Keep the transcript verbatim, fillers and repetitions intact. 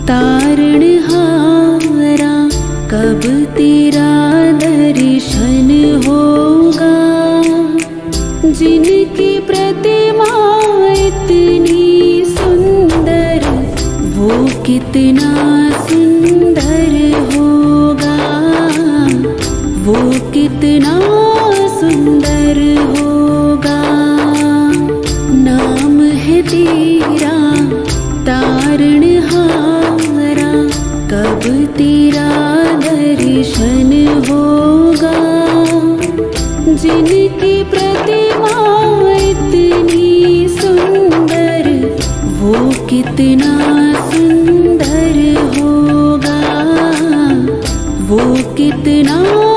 तारणहारा कब तेरा दर्शन होगा। जिनकी प्रतिमा इतनी सुंदर वो कितना सुंदर होगा, वो कितना सुंदर होगा। नाम है तेरा तारणहारा कब तेरा दर्शन होगा। जिनकी प्रतिमा इतनी सुंदर वो कितना सुंदर होगा, वो कितना